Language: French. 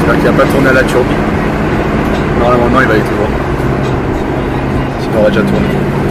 J'espère qu'il va pas tourner à la turbine. Normalement non, il va aller tout droit. Sinon on va déjà tourner.